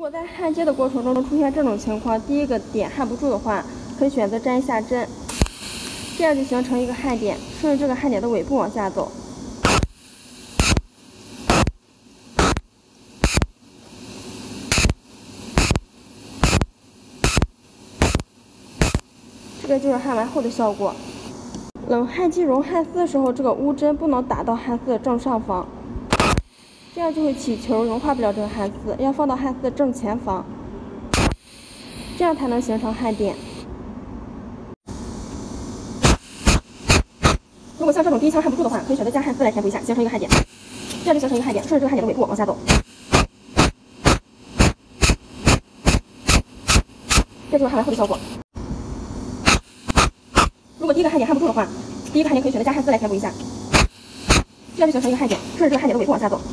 果在焊接的过程中出现这种情况，第一个点焊不住的话，可以选择粘一下针，这样就形成一个焊点，顺着这个焊点的尾部往下走。这个就是焊完后的效果。冷焊机熔焊丝的时候，这个钨针不能打到焊丝的正上方，这样就会起球，融化不了这个焊丝，要放到焊丝的正前方，这样才能形成焊点。如果像这种第一枪焊不住的话，可以选择加焊丝来填补一下，形成一个焊点，这样就形成一个焊点，顺着这个焊点的尾部往下走。这就是焊完后的效果。如果第一个焊点焊不住的话，第一个焊点可以选择加焊丝来填补一下，这样就形成一个焊点，顺着这个焊点的尾部往下走。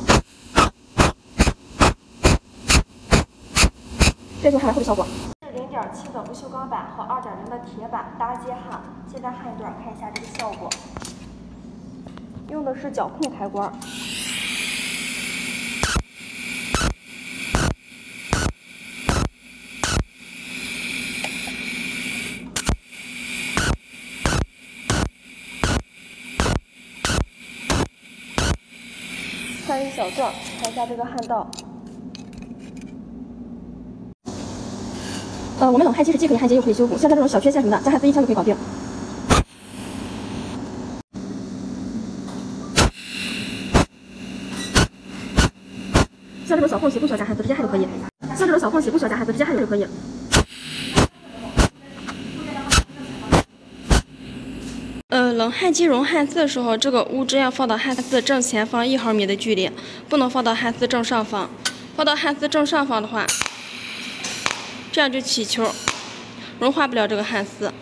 这就是焊完后的效果。是0.7的不锈钢板和2.0的铁板搭接焊，现在焊一段，看一下这个效果。用的是绞控开关。焊一小段，看一下这个焊道。我们冷焊机是既可以焊接又可以修补，像它这种小缺陷什么的，加焊丝1枪就可以搞定。像这种小缝隙不需要加焊丝，直接焊就可以。像这种小缝隙不需要加焊丝，直接焊就可以。冷焊机熔焊丝的时候，这个钨针要放到焊丝正前方1毫米的距离，不能放到焊丝正上方。放到焊丝正上方的话，这样就起球，融化不了这个焊丝。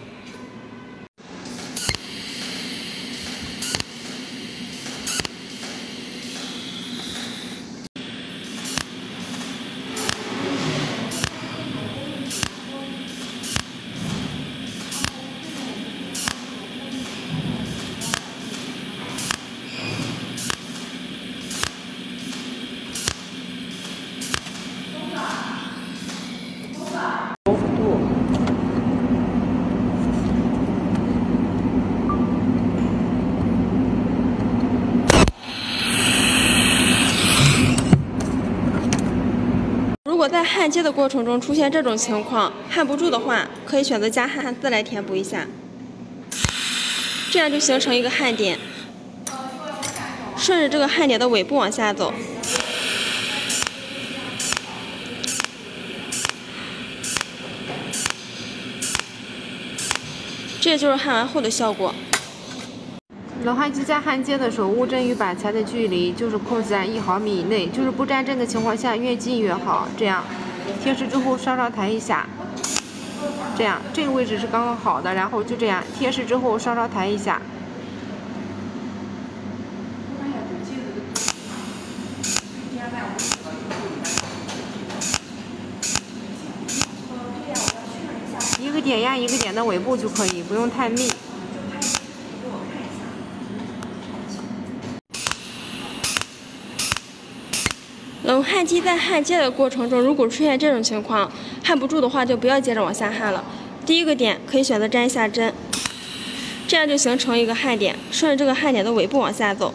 如果在焊接的过程中出现这种情况，焊不住的话，可以选择加焊丝来填补一下，这样就形成一个焊点，顺着这个焊点的尾部往下走。这就是焊完后的效果。 冷焊机在焊接的时候，钨针与板材的距离就是控制在1毫米以内，就是不沾针的情况下，越近越好。这样贴实之后稍稍抬一下，这样这个位置是刚刚好的，然后就这样贴实之后稍稍抬一下。一个点压一个点的尾部就可以，不用太密。 冷焊机在焊接的过程中，如果出现这种情况，焊不住的话，就不要接着往下焊了。第一个点可以选择粘一下针，这样就形成一个焊点，顺着这个焊点的尾部往下走。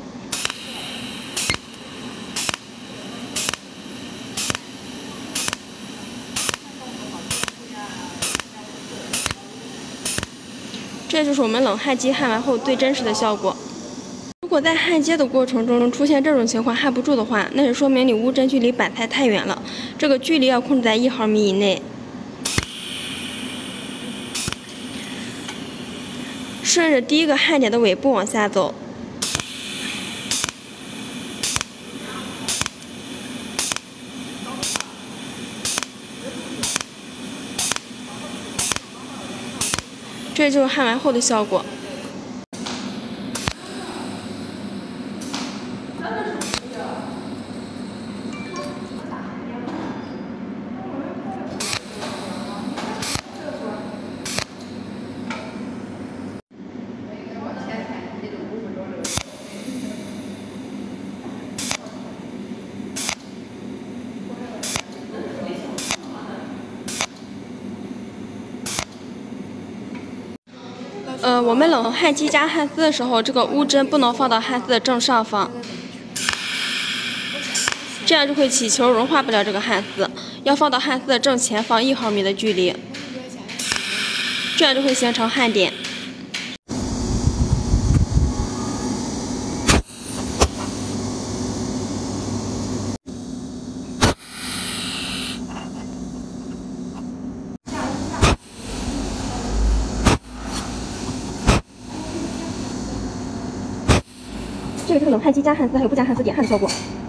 这就是我们冷焊机焊完后最真实的效果。如果在焊接的过程中出现这种情况焊不住的话，那是说明你钨针距离板材太远了，这个距离要控制在1毫米以内。顺着第一个焊点的尾部往下走。这就是焊完后的效果。 我们冷焊机加焊丝的时候，这个钨针不能放到焊丝的正上方，这样就会起球，融化不了这个焊丝。要放到焊丝的正前方1毫米的距离，这样就会形成焊点。这个就是冷焊机加焊丝还有不加焊丝点焊的效果。